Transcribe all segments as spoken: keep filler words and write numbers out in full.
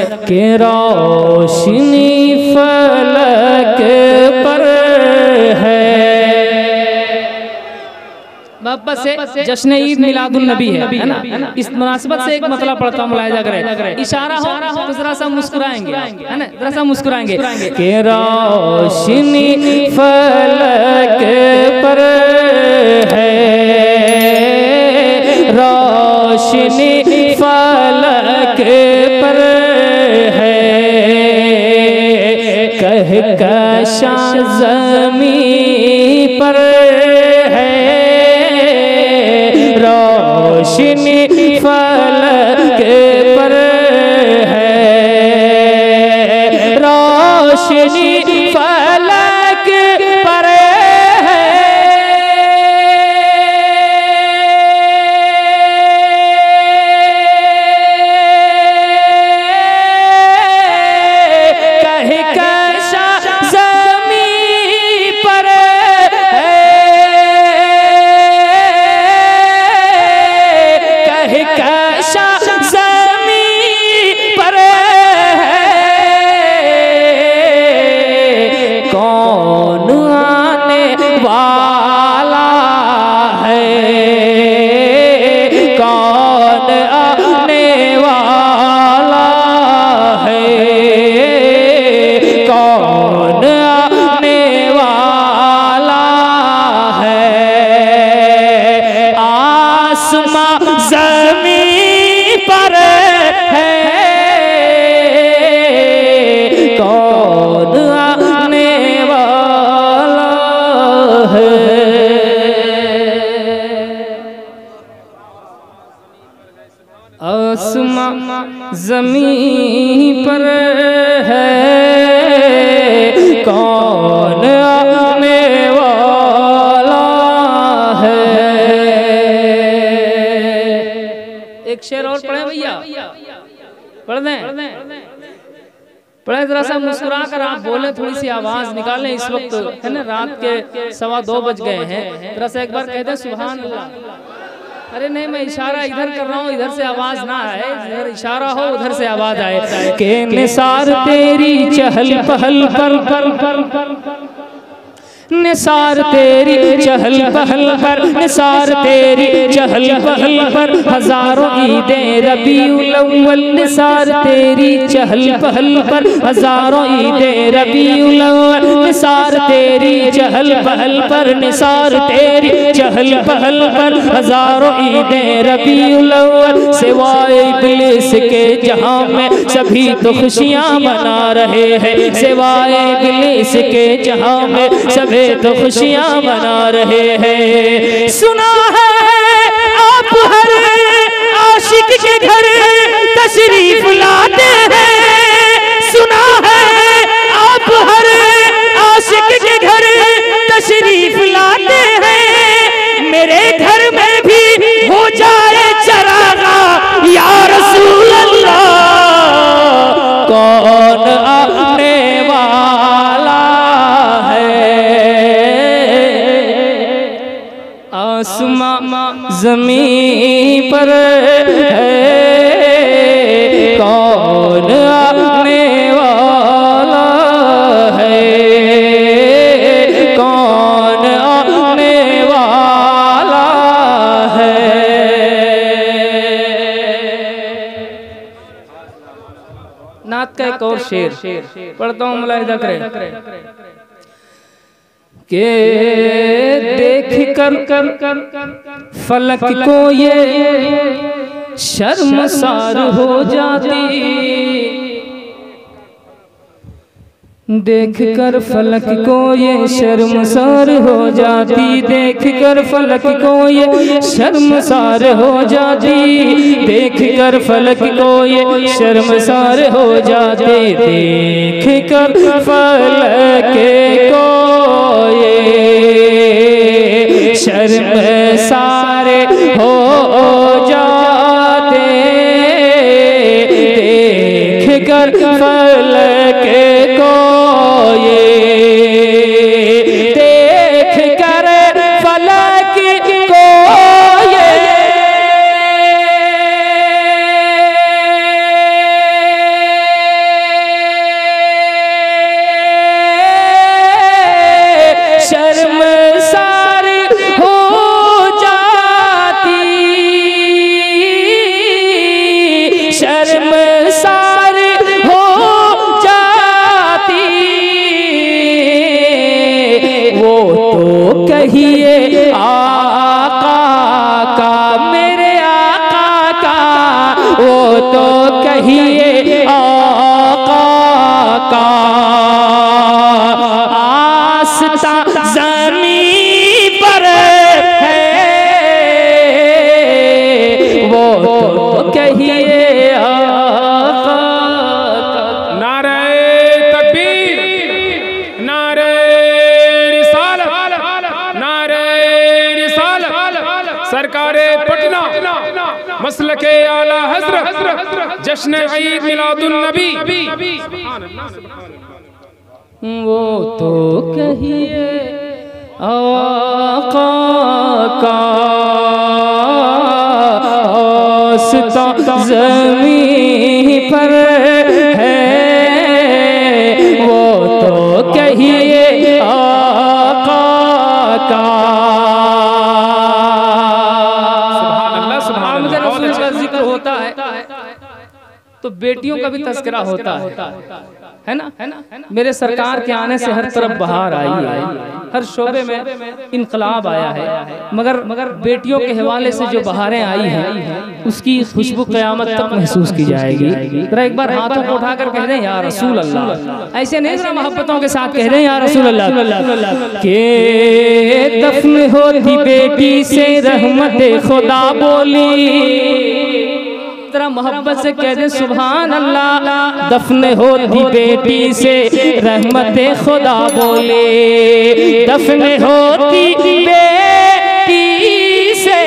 के रोशनी फलक पर है। बस से जश्न ईद मिलादुन नबी है, है ना। इस मुनासिबत से एक मतलब पढ़ता हूँ, मुलाहिजा करें। इशारा हो तो जरा सा मुस्कुराएंगे, है ना, जरा सा मुस्कुराएंगे। के रोशनी फलक पर है, रोशनी फलक पर है, कह कशा ज़मीं पर है, रोशनी फलक पर है, रोशनी फलक पर है, कह कशा ज़मीं पर है, कह कशा ज़मीं पर है, कौन आने वाला है, कौन आने वाला है, कौन आने वाला है, आसमां ज़मीं पर है, कौन आने वाला है। आसमां ज़मीं पर है, कौन आने वाला है। एक शेर और पढ़े भैया, पढ़ दें, पढ़े जरा सा मुस्कुरा कर आप बोले, थोड़ी सी आवाज निकालें। इस वक्त है ना, रात के सवा दो बज गए हैं, जरा सा एक बार कह दे सुभान अल्लाह। अरे नहीं, मैं इशारा इधर कर रहा हूँ, इधर से आवाज ना आए, इधर इशारा हो उधर से आवाज आए। के निसार तेरी चहल पहल पर पर पर निसार तेरी चहल पहल पर, निसार तेरी चहल पहल पर, हजारों ईदें रबीउल अव्वल, निसार तेरी चहल पहल पर, हजारों ईदें रबीउल अव्वल, निसार तेरी चहल पहल पर, निसार तेरी चहल पहल पर, हजारों ईदें रबीउल अव्वल, सिवाए इब्लिस के जहां में सभी तो खुशियां मना रहे हैं, सिवाए इब्लिस के जहां में सभी तो खुशियां मना रहे हैं। सुना है आप हर आशिक के घर तशरीफ लाते हैं, सुना है आप हर आशिक के घर तशरीफ लाते हैं, मेरे घर में भी हो जाए चरागा या रसूल अल्लाह, कौन आने वाला है, आसमां ज़मीं पर है, कौन आने वाला है, कौन आने वाला है। नात का एक और शेर पढ़ता हूँ, मुलाहिजा करें। के देख कर कर फलक को ये शर्मसार हो जाती, देख कर फलक को ये शर्मसार हो जाती, देख कर फलक को ये शर्मसार हो जाती, देख कर फलक को ये शर्मसार हो जाती, देख कर फलक को ये शर्मसार हो जाते, देख कर फलक को ये, देख कर फलक को ये, मसलके आला हज़रत जश्न ईद मिलादुन नबी। वो तो कहिए आका का आस्था ज़मीं पर है, वो तो कहिए आका का। जिक्र होता है तो बेटियों का भी तज़किरा होता है, है ना, है ना। मेरे सरकार के आने से हर तरफ बहार आई है, हर शोबे में इनकलाब आया है, मगर मगर बेटियों के हवाले से जो बहारें आई हैं उसकी खुशबू क़यामत तक महसूस की जाएगी। जरा एक बार हाथों को उठाकर कह दें या रसूल अल्लाह। ऐसे नहीं जरा मोहब्बतों के साथ कह दें या रसूल अल्लाह। के दफन होती बेटी से रहमते खुदा बोली, जरा मोहब्बत से कह दे सुभान अल्लाह। दफन होती बेटी से रहमते खुदा बोले, दफन होती बेटी से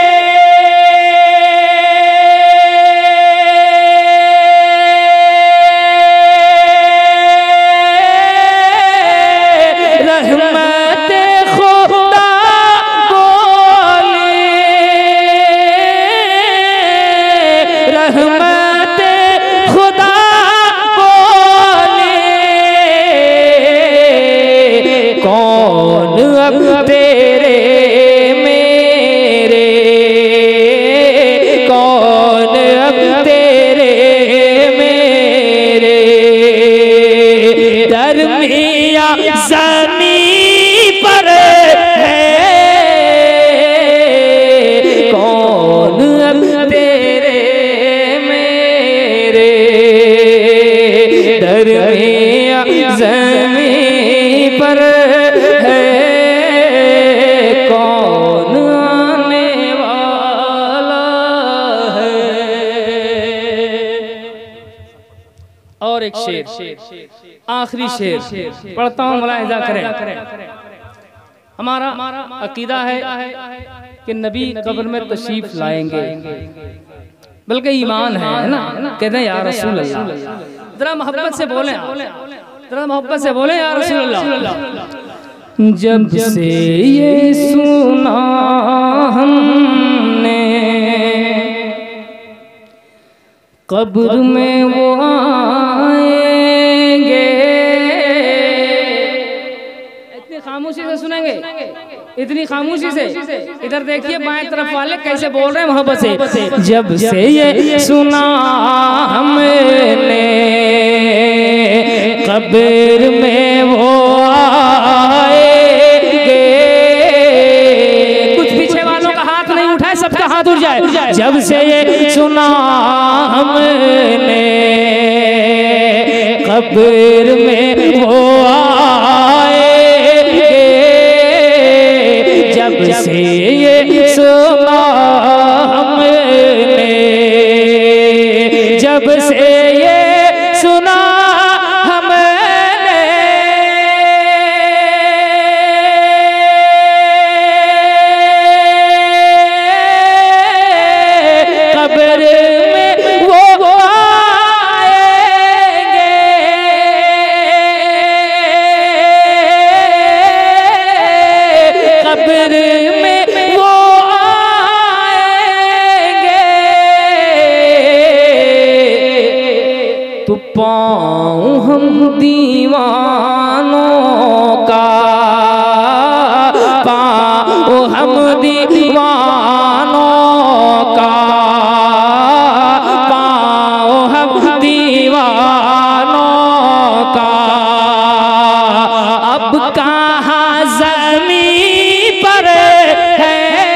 रहमते खुदा बोले, रहमते खुदा बोले। कौन अब तेरे मेरे, कौन अब तेरे मेरे दरमिया ज़मीं पर है, कौन अब तेरे मेरे दरमिया ज़मीं पर है, कौन आने वाला है। और एक शेर, आखिरी शेर पढ़ता हूँ, मुलाहिज़ा करें। हमारा अकीदा है कि नबी कब्र में तशरीफ लाएंगे, बल्कि ईमान है ना। कहते हैं या रसूल अल्लाह। जरा मोहब्बत से बोले, जरा मोहब्बत से बोले या रसूल अल्लाह। जब से ये सुना हमने कब्र में वो आएंगे, इतनी खामोशी से सुनेंगे, इतनी खामोशी से। इधर देखिए बाएं तरफ वाले कैसे बोल रहे हैं मोहब्बत से। जब से ये सुना हमने कब्र में वो आएंगे, कुछ पीछे वालों का हाथ नहीं उठाए, सबका हाथ उठ जाए। जब से ये सुना हमने कब्र में वो आएंगे, जब से ये सुना हमने, जब से ये सुना हमने, कब्र में वो आएंगे, कब्र में वो आएंगे, तो पाऊं हम दीवानों का, पाऊं हम दीवानों का, पाऊं हम दीवानों का। अब कहाँ ज़मीं पर है,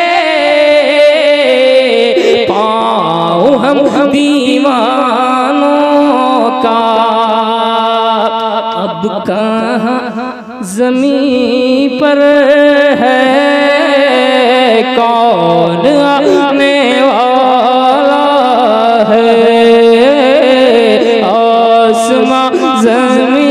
पाऊं हम दीवानों का। अब कहाँ ज़मीं पर है, कौन आने वाला है। आसमां ज़मीं